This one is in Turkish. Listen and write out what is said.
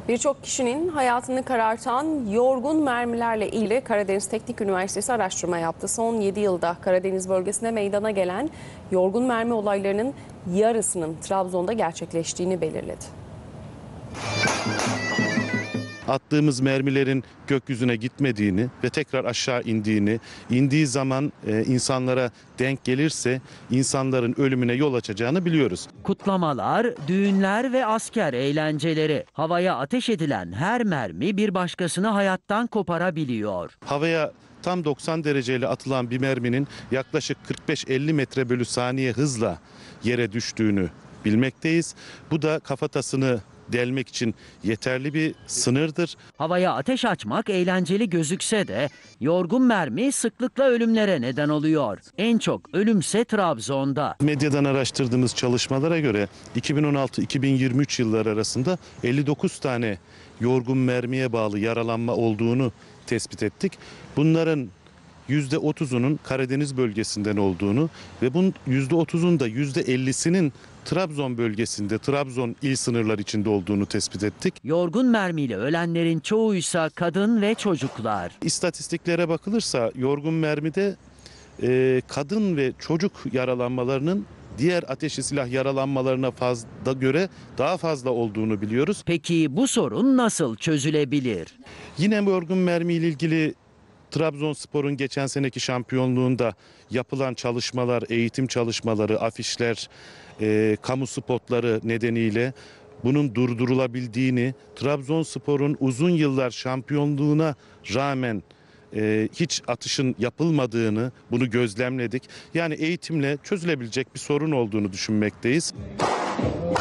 Birçok kişinin hayatını karartan yorgun mermilerle ilgili Karadeniz Teknik Üniversitesi araştırma yaptı. Son 7 yılda Karadeniz bölgesinde meydana gelen yorgun mermi olaylarının yarısının Trabzon'da gerçekleştiğini belirledi. Attığımız mermilerin gökyüzüne gitmediğini ve tekrar aşağı indiği zaman insanlara denk gelirse insanların ölümüne yol açacağını biliyoruz. Kutlamalar, düğünler ve asker eğlenceleri. Havaya ateş edilen her mermi bir başkasını hayattan koparabiliyor. Havaya tam 90 dereceyle atılan bir merminin yaklaşık 45-50 metre bölü saniye hızla yere düştüğünü bilmekteyiz. Bu da kafatasını delmek için yeterli bir sınırdır. Havaya ateş açmak eğlenceli gözükse de yorgun mermi sıklıkla ölümlere neden oluyor. En çok ölümse Trabzon'da. Medyadan araştırdığımız çalışmalara göre 2016-2023 yılları arasında 59 tane yorgun mermiye bağlı yaralanma olduğunu tespit ettik. Bunların %30'unun Karadeniz bölgesinden olduğunu ve bunun %30'un da %50'sinin Trabzon bölgesinde, Trabzon il sınırları içinde olduğunu tespit ettik. Yorgun mermiyle ölenlerin çoğuysa kadın ve çocuklar. İstatistiklere bakılırsa yorgun mermide kadın ve çocuk yaralanmalarının diğer ateşli silah yaralanmalarına göre daha fazla olduğunu biliyoruz. Peki bu sorun nasıl çözülebilir? Yine yorgun mermi ile ilgili Trabzonspor'un geçen seneki şampiyonluğunda yapılan çalışmalar, eğitim çalışmaları, afişler, kamu spotları nedeniyle bunun durdurulabildiğini, Trabzonspor'un uzun yıllar şampiyonluğuna rağmen hiç atışın yapılmadığını, bunu gözlemledik. Yani eğitimle çözülebilecek bir sorun olduğunu düşünmekteyiz.